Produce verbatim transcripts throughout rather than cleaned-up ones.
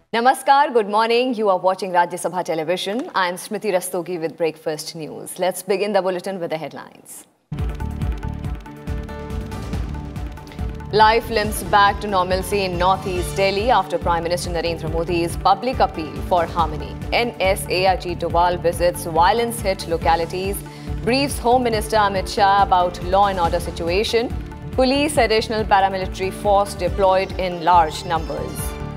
Namaskar, good morning. You are watching Rajya Sabha television. I am Smriti Rastogi with Breakfast News. Let's begin the bulletin with the headlines. Life limps back to normalcy in northeast Delhi after Prime Minister Narendra Modi's public appeal for harmony. N S A Ajit Doval visits violence-hit localities, briefs Home Minister Amit Shah about law and order situation. Police additional paramilitary force deployed in large numbers.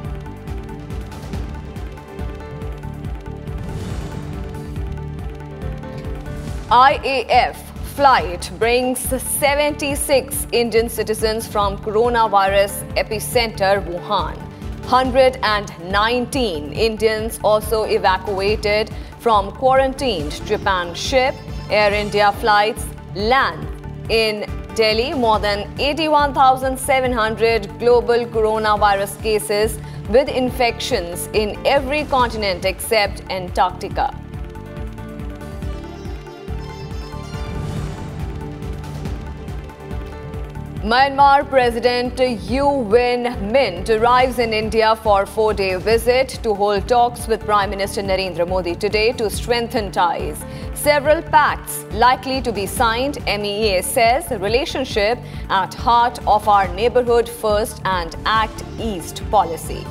I A F flight brings seventy-six Indian citizens from coronavirus epicenter Wuhan. one hundred nineteen Indians also evacuated from quarantined Japan ship. Air India flights land in Delhi. More than eighty-one thousand seven hundred global coronavirus cases with infections in every continent except Antarctica. Myanmar President U Win Mint arrives in India for a four-day visit to hold talks with Prime Minister Narendra Modi today to strengthen ties. Several pacts likely to be signed. M E A says relationship at heart of our neighborhood first and Act East policy.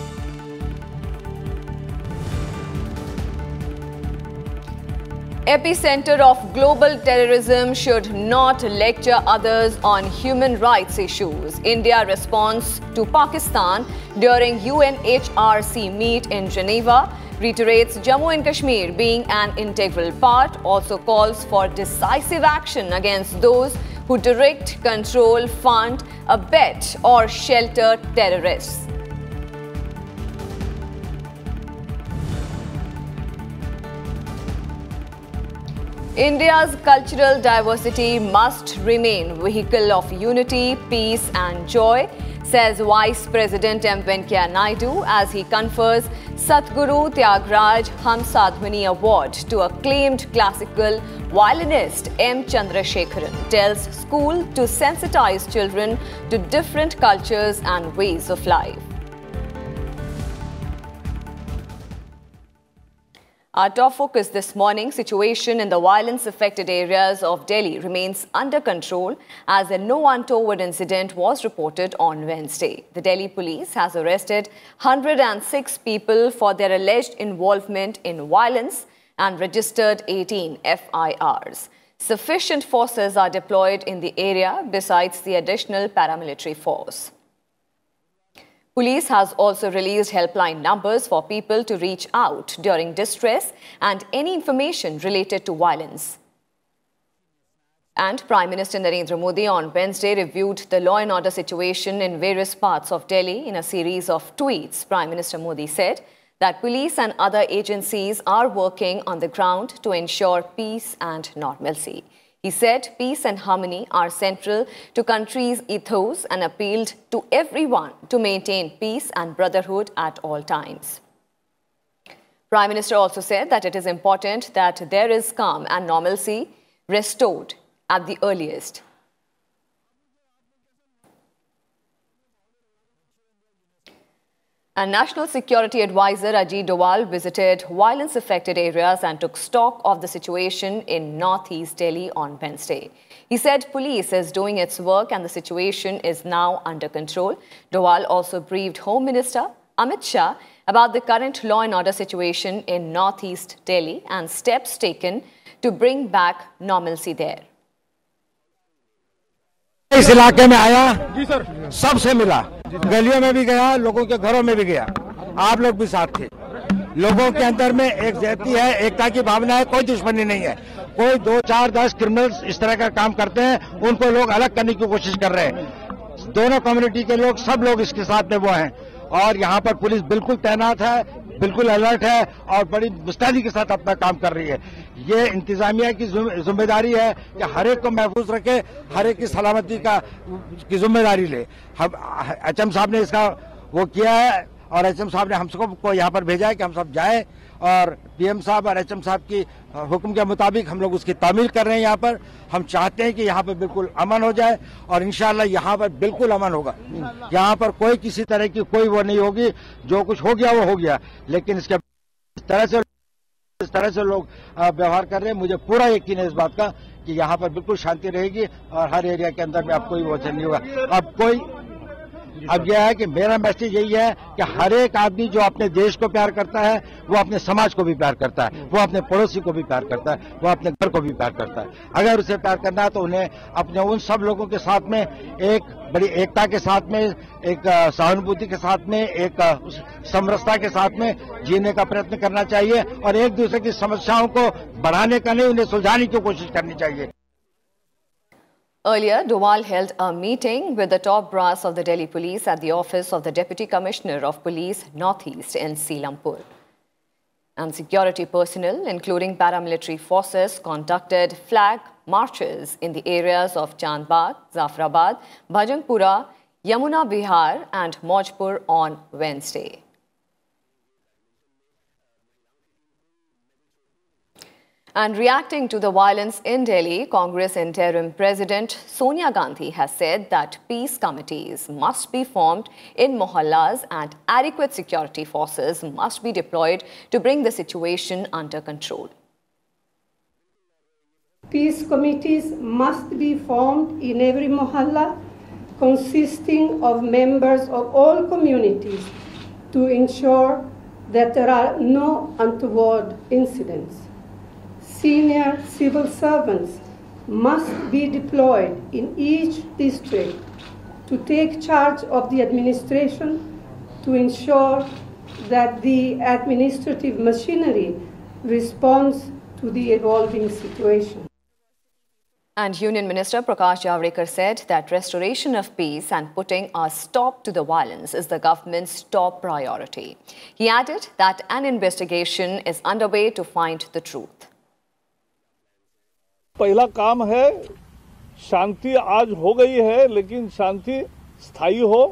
Epicenter of global terrorism should not lecture others on human rights issues. India responds to Pakistan during U N H R C meet in Geneva, reiterates Jammu and Kashmir being an integral part, also calls for decisive action against those who direct, control, fund, abet or shelter terrorists. India's cultural diversity must remain vehicle of unity, peace and joy, says Vice President M Venkaiah Naidu as he confers Satguru Tyagraj Hamsadhwani Award to acclaimed classical violinist M Chandrasekharan. Tells school to sensitize children to different cultures and ways of life. Our top focus this morning, situation in the violence-affected areas of Delhi remains under control as a no untoward incident was reported on Wednesday. The Delhi police has arrested one hundred six people for their alleged involvement in violence and registered eighteen F I Rs. Sufficient forces are deployed in the area besides the additional paramilitary force. Police has also released helpline numbers for people to reach out during distress and any information related to violence. And Prime Minister Narendra Modi on Wednesday reviewed the law and order situation in various parts of Delhi. In a series of tweets, Prime Minister Modi said that police and other agencies are working on the ground to ensure peace and normalcy. He said peace and harmony are central to country's ethos and appealed to everyone to maintain peace and brotherhood at all times. Prime Minister also said that it is important that there is calm and normalcy restored at the earliest. And National Security Advisor Ajit Doval visited violence-affected areas and took stock of the situation in northeast Delhi on Wednesday. He said police is doing its work and the situation is now under control. Doval also briefed Home Minister Amit Shah about the current law and order situation in northeast Delhi and steps taken to bring back normalcy there. इस इलाके में आया जी sir, सबसे मिला, गलियों में भी गया, लोगों के घरों में भी गया, आप लोग भी साथ थे। लोगों के अंदर में एक जाति है, एकता की भावना है, कोई दुश्मनी नहीं है। कोई दो चार दस क्रिमिनल्स इस तरह का काम करते हैं, उनको लोग अलग करने की कोशिश कर रहे हैं। दोनों कम्युनिटी के लोग, सब लोग इसके साथ में वो हैं और यहाँ पर पुलिस बिल्कुल तैनात है, बिल्कुल अलर्ट है और बड़ी मुस्तैदी के साथ अपना काम कर रही है। ये इंतजामिया की जिम्मेदारी है कि हर एक को महफूज रखे, हर एक की सलामती का की जिम्मेदारी ले। हम एचएम साहब ने इसका वो किया है और एचएम साहब ने हम सबको यहाँ पर भेजा है कि हम सब जाएं और पीएम साहब और एचएम साहब की हुक्म के मुताबिक हम लोग उसकी तामील कर रहे हैं। यहाँ पर हम चाहते हैं कि यहाँ पर बिल्कुल अमन हो जाए और इंशाल्लाह यहाँ पर बिल्कुल अमन होगा। यहाँ पर कोई किसी तरह की कोई वो नहीं होगी, जो कुछ हो गया वो हो गया, लेकिन इसके इस तरह से इस तरह से लोग व्यवहार कर रहे हैं, मुझे पूरा यकीन है इस बात का कि यहाँ पर बिल्कुल शांति रहेगी और हर एरिया के अंदर में अब कोई वो नहीं होगा। अब कोई अब यह है कि मेरा मैसेज यही है कि हर एक आदमी जो अपने देश को प्यार करता है वो अपने समाज को भी प्यार करता है, वो अपने पड़ोसी को भी प्यार करता है, वो अपने घर को भी प्यार करता है। अगर उसे प्यार करना है तो उन्हें अपने उन सब लोगों के साथ में एक बड़ी एकता के साथ में, एक सहानुभूति के साथ में, एक समरसता के साथ में जीने का प्रयत्न करना चाहिए और एक दूसरे की समस्याओं को बढ़ाने का नहीं, उन्हें सुलझाने की कोशिश करनी चाहिए। Earlier, Doval held a meeting with the top brass of the Delhi police at the office of the Deputy Commissioner of Police Northeast in Selampur. And security personnel, including paramilitary forces, conducted flag marches in the areas of Chandbagh, Zafrabad, Bhajanpura, Yamuna Bihar and Mojpur on Wednesday. And reacting to the violence in Delhi, Congress interim President Sonia Gandhi has said that peace committees must be formed in mohallas and adequate security forces must be deployed to bring the situation under control. Peace committees must be formed in every mohalla, consisting of members of all communities to ensure that there are no untoward incidents. Senior civil servants must be deployed in each district to take charge of the administration to ensure that the administrative machinery responds to the evolving situation. And Union Minister Prakash Javadekar said that restoration of peace and putting a stop to the violence is the government's top priority. He added that an investigation is underway to find the truth. पहला काम है शांति आज हो गई है, लेकिन शांति स्थायी हो,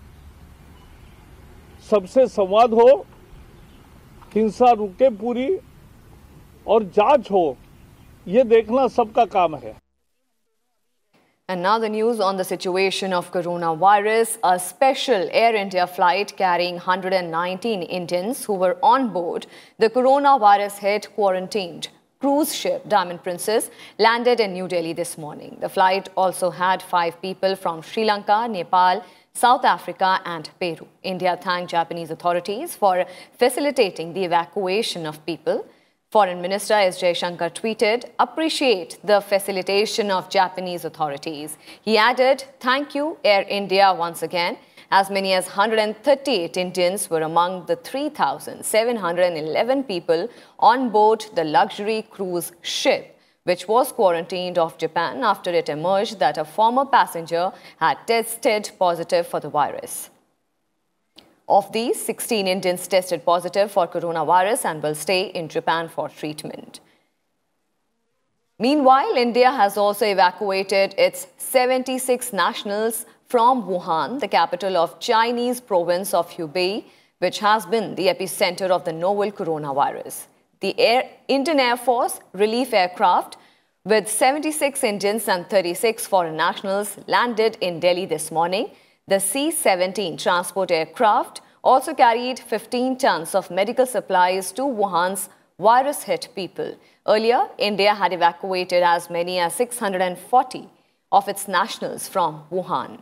सबसे संवाद हो, हिंसा रुके पूरी और जांच हो, ये देखना सबका काम है. And now the news on the situation of coronavirus. A special Air India flight carrying one hundred nineteen Indians who were on board the coronavirus hit quarantined cruise ship Diamond Princess landed in New Delhi this morning. The flight also had five people from Sri Lanka, Nepal, South Africa and Peru. India thanked Japanese authorities for facilitating the evacuation of people. Foreign Minister S. Jaishankar tweeted, "Appreciate the facilitation of Japanese authorities." He added, "Thank you, Air India, once again." As many as one hundred thirty-eight Indians were among the three thousand seven hundred eleven people on board the luxury cruise ship, which was quarantined off Japan after it emerged that a former passenger had tested positive for the virus. Of these, sixteen Indians tested positive for coronavirus and will stay in Japan for treatment. Meanwhile, India has also evacuated its seventy-six nationals from Wuhan, the capital of Chinese province of Hubei, which has been the epicenter of the novel coronavirus. The Air, Indian Air Force relief aircraft with seventy-six Indians and thirty-six foreign nationals landed in Delhi this morning. The C seventeen transport aircraft also carried fifteen tons of medical supplies to Wuhan's virus-hit people. Earlier, India had evacuated as many as six hundred forty of its nationals from Wuhan.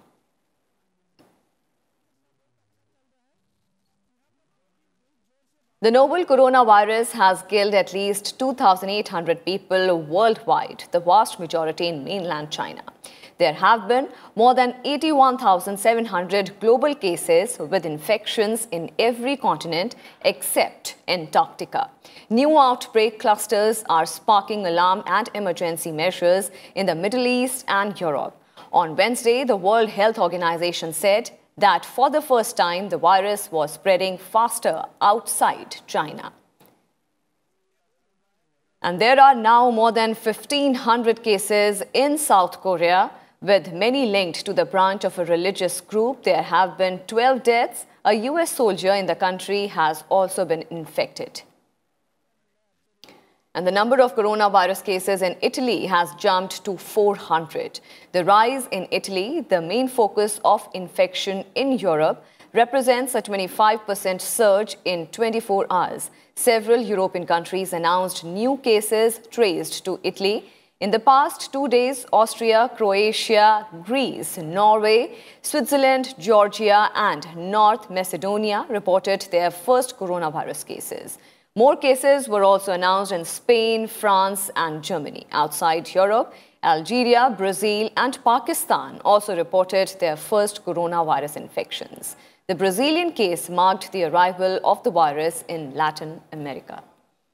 The novel coronavirus has killed at least two thousand eight hundred people worldwide, the vast majority in mainland China. There have been more than eighty-one thousand seven hundred global cases with infections in every continent except Antarctica. New outbreak clusters are sparking alarm and emergency measures in the Middle East and Europe. On Wednesday, the World Health Organization said that for the first time, the virus was spreading faster outside China. And there are now more than fifteen hundred cases in South Korea, with many linked to the branch of a religious group. There have been twelve deaths. A U S soldier in the country has also been infected. And the number of coronavirus cases in Italy has jumped to four hundred. The rise in Italy, the main focus of infection in Europe, represents a twenty-five percent surge in twenty-four hours. Several European countries announced new cases traced to Italy. In the past two days, Austria, Croatia, Greece, Norway, Switzerland, Georgia and North Macedonia reported their first coronavirus cases. More cases were also announced in Spain, France and Germany. Outside Europe, Algeria, Brazil and Pakistan also reported their first coronavirus infections. The Brazilian case marked the arrival of the virus in Latin America.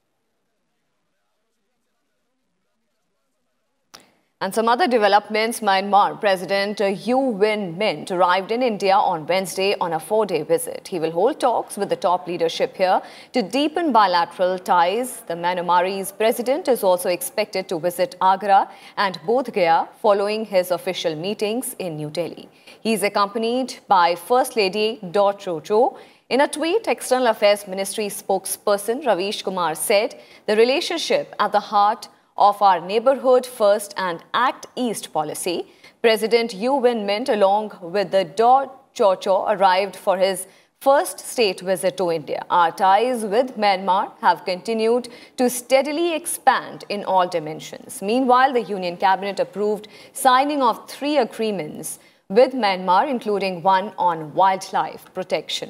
And some other developments. Myanmar President U Win Mint arrived in India on Wednesday on a four-day visit. He will hold talks with the top leadership here to deepen bilateral ties. The Myanmarese president is also expected to visit Agra and Bodh Gaya following his official meetings in New Delhi. He is accompanied by First Lady Daw Cho Cho. In a tweet, External Affairs Ministry spokesperson Ravish Kumar said the relationship at the heart of our Neighbourhood First and Act East policy. President U Win Mint, along with the Daw Cho Cho, arrived for his first state visit to India. Our ties with Myanmar have continued to steadily expand in all dimensions. Meanwhile, the Union Cabinet approved signing of three agreements with Myanmar, including one on wildlife protection.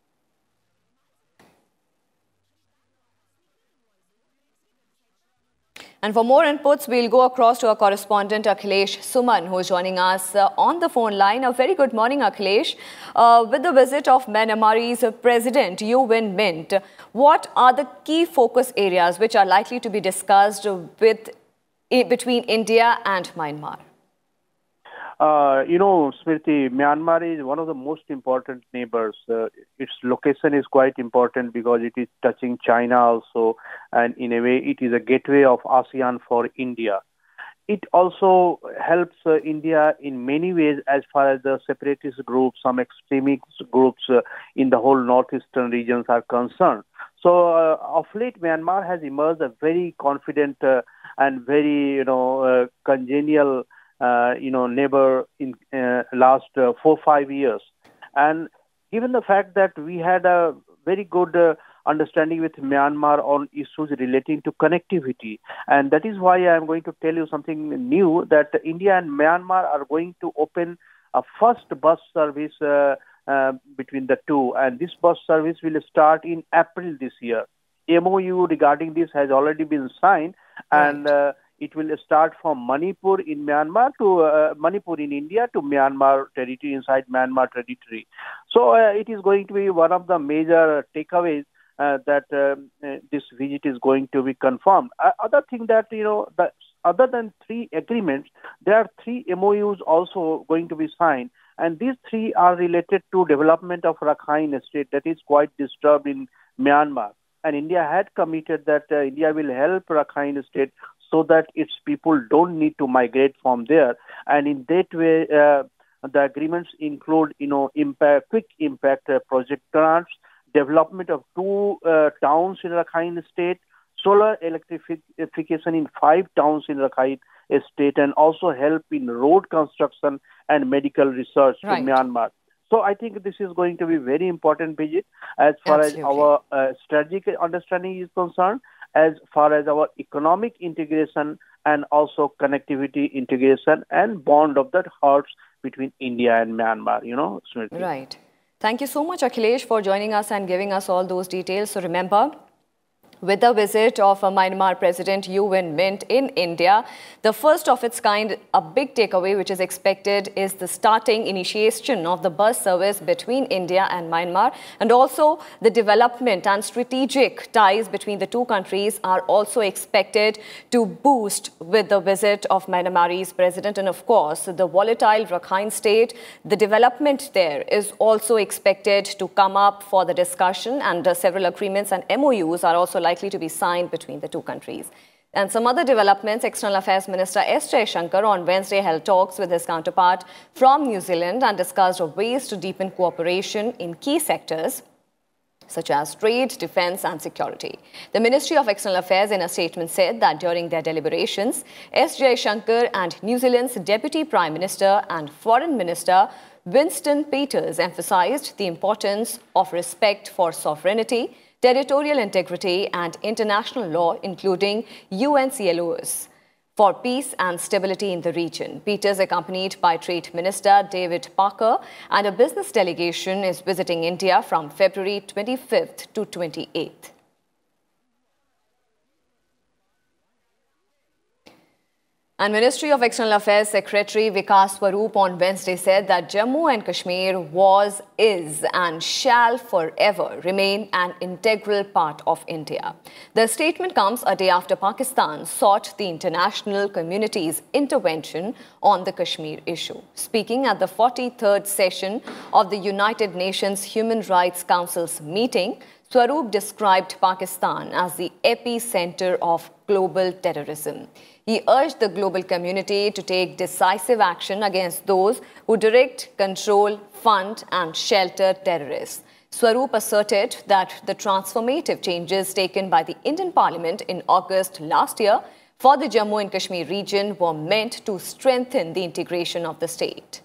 And for more inputs, we'll go across to our correspondent Akhilesh Suman, who is joining us uh, on the phone line. A very good morning, Akhilesh. Uh, with the visit of Myanmar's President U Win Mint, what are the key focus areas which are likely to be discussed with, in, between India and Myanmar? Uh, you know, Smriti, Myanmar is one of the most important neighbors. Uh, its location is quite important because it is touching China also, and in a way it is a gateway of ASEAN for India. It also helps uh, India in many ways as far as the separatist groups, some extremist groups uh, in the whole northeastern regions are concerned. So, uh, of late, Myanmar has emerged a very confident uh, and very, you know, uh, congenial Uh, you know, neighbor in uh, last uh, four, five years. And given the fact that we had a very good uh, understanding with Myanmar on issues relating to connectivity, and that is why I am going to tell you something new, that India and Myanmar are going to open a first bus service uh, uh, between the two. And this bus service will start in April this year. M O U regarding this has already been signed, and uh, it will start from Manipur in Myanmar to uh, Manipur in India to Myanmar territory, inside Myanmar territory. So uh, it is going to be one of the major takeaways uh, that um, uh, this visit is going to be confirmed. Uh, other thing that, you know, that other than three agreements, there are three M O Us also going to be signed. And these three are related to development of Rakhine state that is quite disturbed in Myanmar. And India had committed that uh, India will help Rakhine state so that its people don't need to migrate from there. And in that way, uh, the agreements include, you know, impact, quick impact uh, project grants, development of two uh, towns in Rakhine state, solar electrification in five towns in Rakhine state, and also help in road construction and medical research right. in Myanmar. So I think this is going to be very important visit as far Absolutely. as our uh, strategic understanding is concerned, as far as our economic integration and also connectivity integration and bond of the hearts between India and Myanmar, you know, Smriti. Right. Thank you so much, Akhilesh, for joining us and giving us all those details. So remember, with the visit of a Myanmar President U Win Mint in India, the first of its kind, a big takeaway which is expected is the starting initiation of the bus service between India and Myanmar, and also the development and strategic ties between the two countries are also expected to boost with the visit of Myanmar's president. And of course, the volatile Rakhine state, the development there is also expected to come up for the discussion, and uh, several agreements and M O Us are also likely to be signed between the two countries. And some other developments, External Affairs Minister S Jaishankar on Wednesday held talks with his counterpart from New Zealand and discussed ways to deepen cooperation in key sectors such as trade, defense and security. The Ministry of External Affairs in a statement said that during their deliberations, S Jaishankar and New Zealand's Deputy Prime Minister and Foreign Minister Winston Peters emphasized the importance of respect for sovereignty, territorial integrity and international law, including U N C L O S, for peace and stability in the region. Peters, accompanied by Trade Minister David Parker and a business delegation, is visiting India from February twenty-fifth to twenty-eighth. And Ministry of External Affairs Secretary Vikas Swarup on Wednesday said that Jammu and Kashmir was, is and shall forever remain an integral part of India. The statement comes a day after Pakistan sought the international community's intervention on the Kashmir issue. Speaking at the forty-third session of the United Nations Human Rights Council's meeting, Swarup described Pakistan as the epicenter of global terrorism. He urged the global community to take decisive action against those who direct, control, fund and shelter terrorists. Swarup asserted that the transformative changes taken by the Indian Parliament in August last year for the Jammu and Kashmir region were meant to strengthen the integration of the state.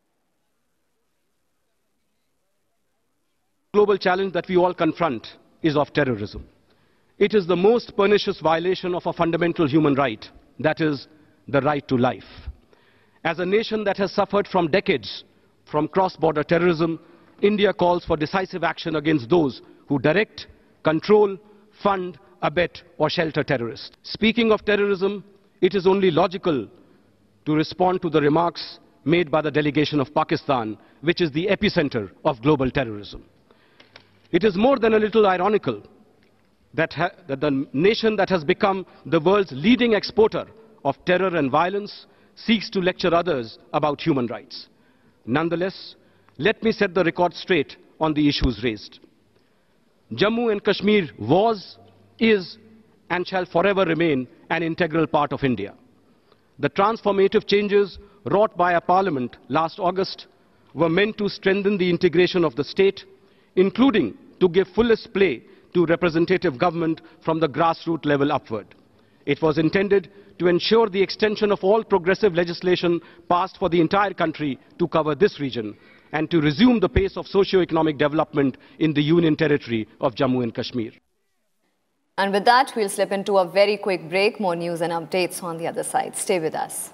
The global challenge that we all confront is of terrorism. It is the most pernicious violation of a fundamental human right, that is, the right to life. As a nation that has suffered from decades from cross-border terrorism, India calls for decisive action against those who direct, control, fund, abet or shelter terrorists. Speaking of terrorism, it is only logical to respond to the remarks made by the delegation of Pakistan, which is the epicenter of global terrorism. It is more than a little ironical that, ha that the nation that has become the world's leading exporter of terror and violence seeks to lecture others about human rights. Nonetheless, let me set the record straight on the issues raised. Jammu and Kashmir was, is, and shall forever remain an integral part of India. The transformative changes wrought by a parliament last August were meant to strengthen the integration of the state, including to give fullest play to representative government from the grassroots level upward. It was intended to ensure the extension of all progressive legislation passed for the entire country to cover this region and to resume the pace of socio-economic development in the Union Territory of Jammu and Kashmir. And with that, we'll slip into a very quick break. More news and updates on the other side. Stay with us.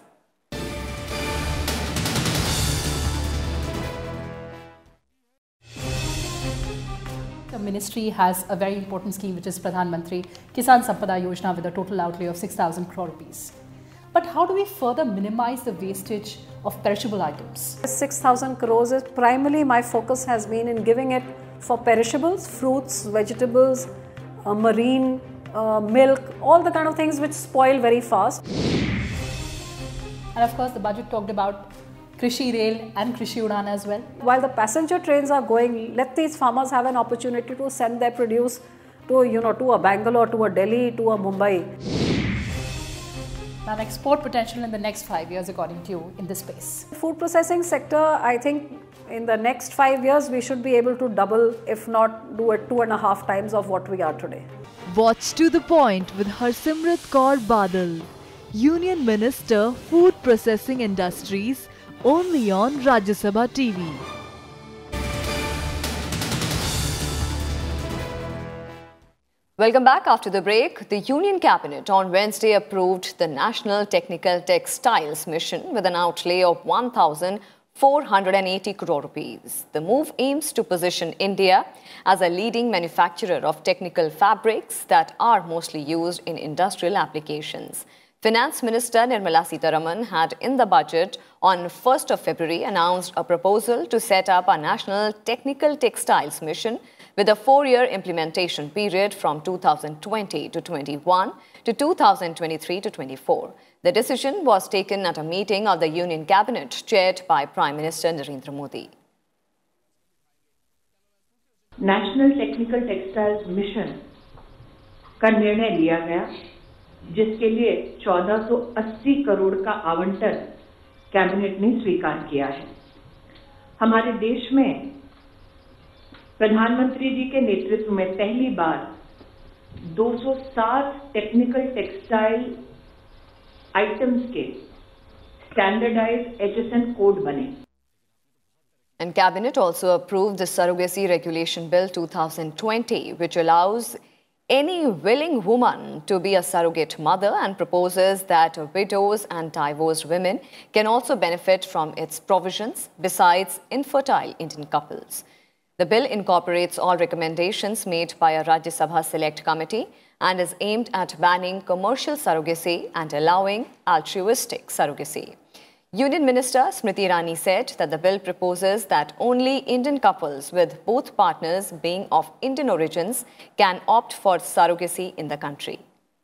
The ministry has a very important scheme, which is Pradhan Mantri Kisan Sampada Yojana, with a total outlay of six thousand crore rupees. But how do we further minimize the wastage of perishable items? six thousand crores is primarily my focus has been in giving it for perishables, fruits, vegetables, uh, marine, uh, milk, all the kind of things which spoil very fast. And of course, the budget talked about Krishi Rail and Krishi Udan as well. While the passenger trains are going, let these farmers have an opportunity to send their produce to, you know, to a Bangalore, to a Delhi, to a Mumbai. Now, export potential in the next five years, according to you, in this space? Food processing sector, I think in the next five years, we should be able to double, if not do it two and a half times of what we are today. Watch To The Point with Harsimrat Kaur Badal, Union Minister, Food Processing Industries, only on Rajya Sabha T V. Welcome back. After the break, the Union Cabinet on Wednesday approved the National Technical Textiles Mission with an outlay of one thousand four hundred eighty crore rupees. The move aims to position India as a leading manufacturer of technical fabrics that are mostly used in industrial applications. Finance Minister Nirmala Sitharaman had in the budget on first of February announced a proposal to set up a National Technical Textiles Mission with a four-year implementation period from two thousand twenty to twenty-one to two thousand twenty-three to twenty-four. The decision was taken at a meeting of the Union Cabinet chaired by Prime Minister Narendra Modi. National technical textiles mission का निर्णय लिया गया जिसके लिए चौदह सौ अस्सी करोड़ का आवंटन कैबिनेट ने स्वीकार किया है। हमारे देश में प्रधानमंत्री जी के नेतृत्व में पहली बार दो सौ सात टेक्निकल टेक्सटाइल आइटम्स के standardised H S N code बने। And Cabinet also approved the Surrogacy Regulation Bill two thousand twenty, which allows any willing woman to be a surrogate mother and proposes that widows and divorced women can also benefit from its provisions besides infertile Indian couples. The bill incorporates all recommendations made by a Rajya Sabha Select Committee and is aimed at banning commercial surrogacy and allowing altruistic surrogacy. Union Minister Smriti Irani said that the bill proposes that only Indian couples with both partners being of Indian origins can opt for surrogacy in the country.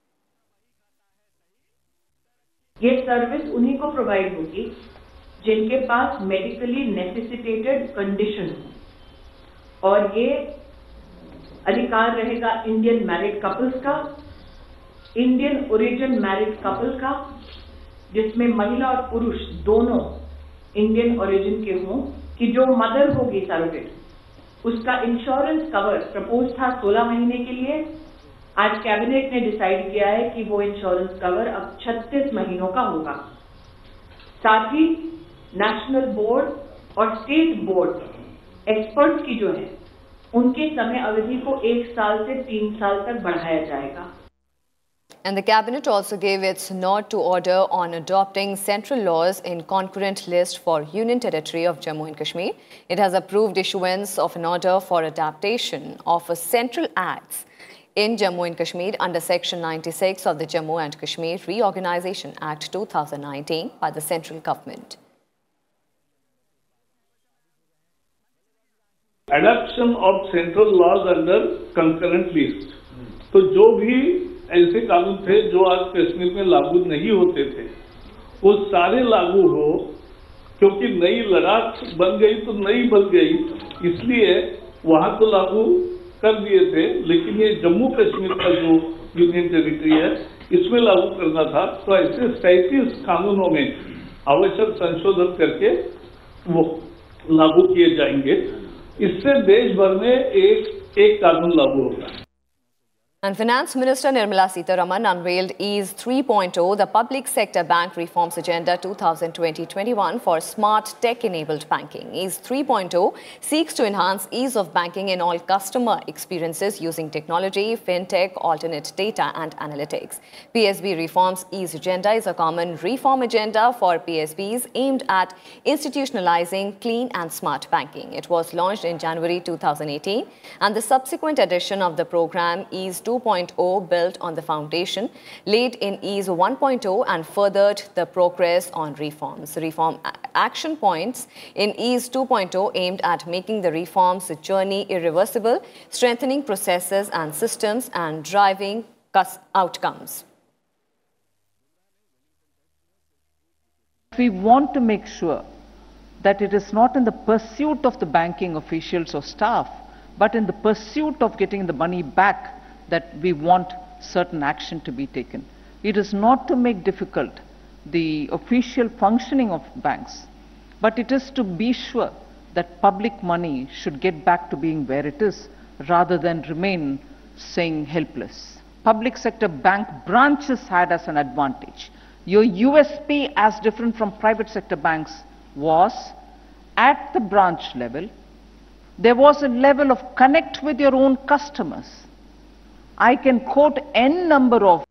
ये service उन्हीं को provide होगी जिनके पास medically necessitated condition और ये अधिकार रहेगा Indian married couples का, इंडियन ओरिजिन मैरिड कपल का, जिसमें महिला और पुरुष दोनों इंडियन ओरिजिन के हों, कि जो मदर होगी सरोगेट उसका इंश्योरेंस कवर प्रपोज था सोलह महीने के लिए। आज कैबिनेट ने डिसाइड किया है कि वो इंश्योरेंस कवर अब छत्तीस महीनों का होगा। साथ ही नेशनल बोर्ड और स्टेट बोर्ड एक्सपर्ट्स की जो है उनके समय अवधि को एक साल से तीन साल तक बढ़ाया जाएगा। And the Cabinet also gave its nod to order on adopting central laws in concurrent list for Union Territory of Jammu and Kashmir. It has approved issuance of an order for adaptation of a central acts in Jammu and Kashmir under Section ninety-six of the Jammu and Kashmir Reorganization Act two thousand nineteen by the central government. Adoption of central laws under concurrent list. तो जो भी ऐसे कानून थे जो आज कश्मीर में लागू नहीं होते थे वो सारे लागू हो, क्योंकि नई लद्दाख बन गई तो नई बन गई, इसलिए वहां तो लागू कर दिए थे, लेकिन ये जम्मू कश्मीर का जो यूनियन टेरिटरी है इसमें लागू करना था। तो ऐसे सैंतीस कानूनों में आवश्यक संशोधन करके वो लागू किए जाएंगे। इससे देश भर में एक एक कानून लागू होगा। And Finance Minister Nirmala Sitharaman unveiled Ease three point oh, the Public Sector Bank Reforms Agenda twenty twenty to twenty-one for smart tech-enabled banking. Ease three point oh seeks to enhance ease of banking in all customer experiences using technology, fintech, alternate data and analytics. P S B Reforms Ease Agenda is a common reform agenda for P S Bs aimed at institutionalizing clean and smart banking. It was launched in January two thousand eighteen and the subsequent edition of the program Ease two point oh built on the foundation laid in Ease one point oh and furthered the progress on reforms. Reform action points in Ease two point oh aimed at making the reforms journey irreversible, strengthening processes and systems and driving outcomes. We want to make sure that it is not in the pursuit of the banking officials or staff, but in the pursuit of getting the money back that we want certain action to be taken. It is not to make difficult the official functioning of banks, but it is to be sure that public money should get back to being where it is rather than remain saying helpless. Public sector bank branches had as an advantage. Your U S P, as different from private sector banks, was at the branch level, there was a level of connect with your own customers. I can quote N number of.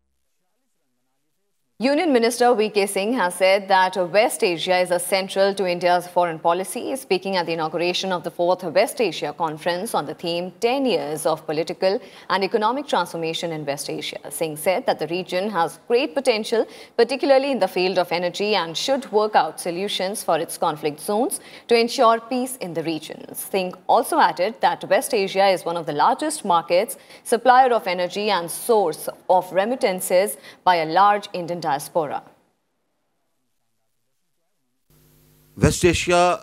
Union Minister V K Singh has said that West Asia is essential to India's foreign policy. Speaking at the inauguration of the fourth West Asia Conference on the theme ten years of political and economic transformation in West Asia, Singh said that the region has great potential, particularly in the field of energy, and should work out solutions for its conflict zones to ensure peace in the region. Singh also added that West Asia is one of the largest markets, supplier of energy and source of remittances by a large Indian diaspora. West Asia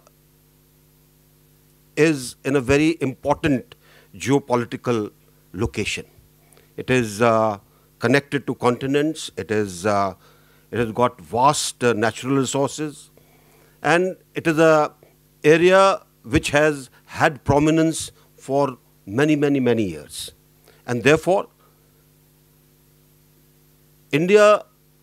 is in a very important geopolitical location. It is uh, connected to continents. It is, uh, it has got vast uh, natural resources, and it is a area which has had prominence for many, many, many years. And therefore, India,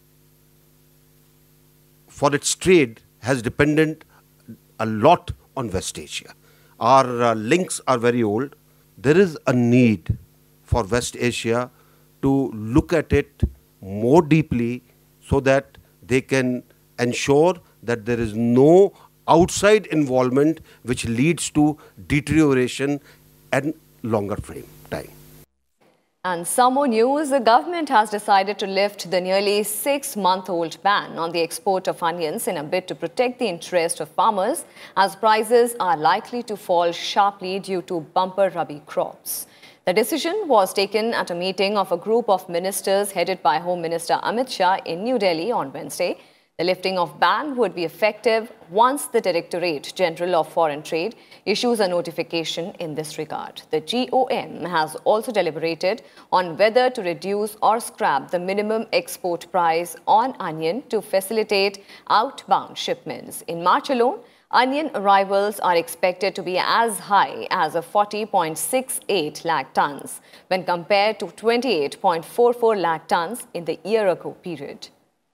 for its trade, has depended a lot on West Asia. Our uh, links are very old. There is a need for West Asia to look at it more deeply so that they can ensure that there is no outside involvement which leads to deterioration and longer frame time. And some more news, the government has decided to lift the nearly six-month-old ban on the export of onions in a bid to protect the interest of farmers as prices are likely to fall sharply due to bumper rabi crops. The decision was taken at a meeting of a group of ministers headed by Home Minister Amit Shah in New Delhi on Wednesday. The lifting of ban would be effective once the Directorate General of Foreign Trade issues a notification in this regard. The G O M has also deliberated on whether to reduce or scrap the minimum export price on onion to facilitate outbound shipments. In March alone, onion arrivals are expected to be as high as forty point six eight lakh tons when compared to twenty-eight point four four lakh tons in the year-ago period.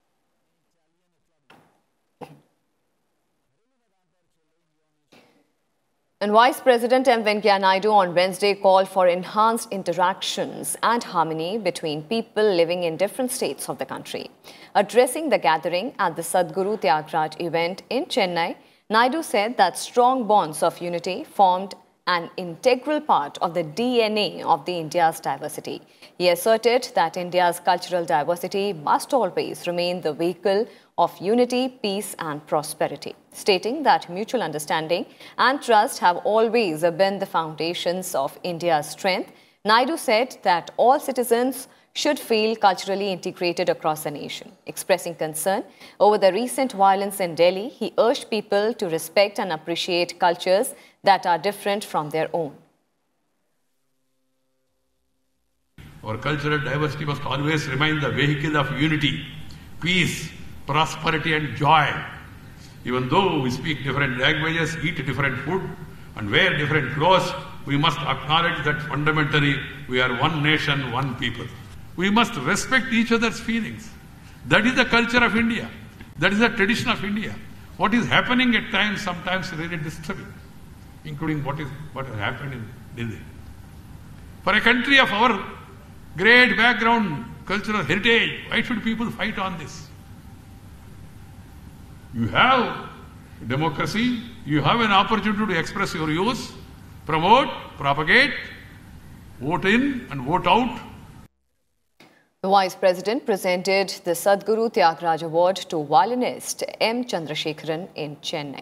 And Vice President M Venkaiah Naidu on Wednesday called for enhanced interactions and harmony between people living in different states of the country. Addressing the gathering at the Sadhguru Tyagraj event in Chennai, Naidu said that strong bonds of unity formed an integral part of the D N A of the India's diversity. He asserted that India's cultural diversity must always remain the vehicle of unity, peace and prosperity, stating that mutual understanding and trust have always been the foundations of India's strength. Naidu said that all citizens should feel culturally integrated across the nation. Expressing concern over the recent violence in Delhi, he urged people to respect and appreciate cultures that are different from their own. Our cultural diversity must always remain the vehicle of unity, peace, prosperity and joy. Even though we speak different languages, eat different food and wear different clothes, we must acknowledge that fundamentally we are one nation, one people. We must respect each other's feelings. That is the culture of India. That is the tradition of India. What is happening at times, sometimes really disturbing, including what is what has happened in Delhi. For a country of our great background, cultural heritage, why should people fight on this? You have democracy, you have an opportunity to express your views, promote, propagate, vote in and vote out. The Vice President presented the Sadhguru Tyagraj Award to violinist M. Chandrasekharan in Chennai.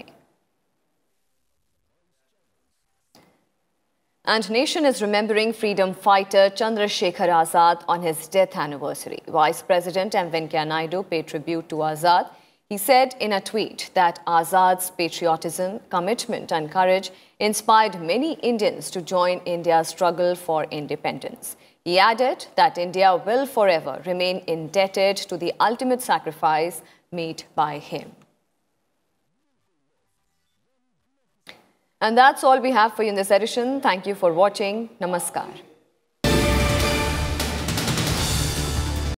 And nation is remembering freedom fighter Chandrasekhar Azad on his death anniversary. Vice President M. Venkaiah Naidu paid tribute to Azad. He said in a tweet that Azad's patriotism, commitment and courage inspired many Indians to join India's struggle for independence. He added that India will forever remain indebted to the ultimate sacrifice made by him. And that's all we have for you in this edition. Thank you for watching. Namaskar.